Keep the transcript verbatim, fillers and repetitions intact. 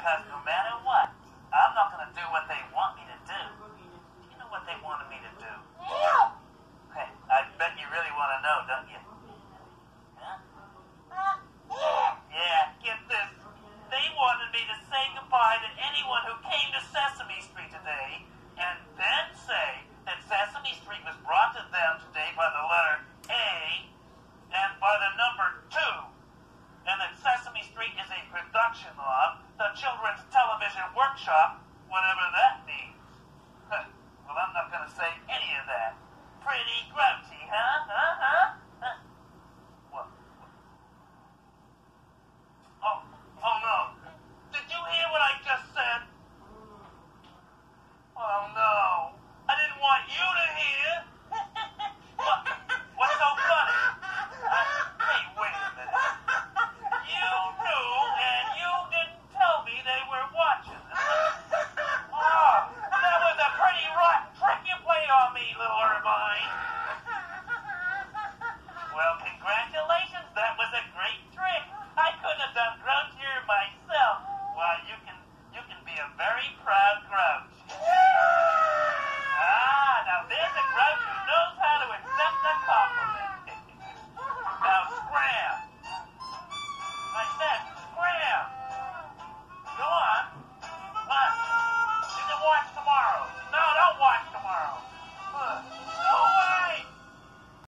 because no matter what, I'm not going to do what they want me to do. You know what they wanted me to do? Hey, I bet you really want to know, don't you? Huh? Yeah, get this. They wanted me to say goodbye to anyone who came to Sesame Street today, and then say that Sesame Street was brought to them today by the letter A and by the number two, and that Sesame Street is a production of the Children's Television Workshop, whatever that means. Well, I'm not going to say any of that. Pretty grouchy, huh? Huh? Huh? Huh? What? Oh, oh no. Did you hear what I just said? Oh no. I didn't want you to hear. What? What's so funny? Uh, hey, wait a minute. You knew and you didn't tell me they were watching. Oh, that was a pretty rotten trick you played on me, little Irvine. Well, congratulations. That was a great trick. I couldn't have done grouchier myself. Well, you can you can be a very proud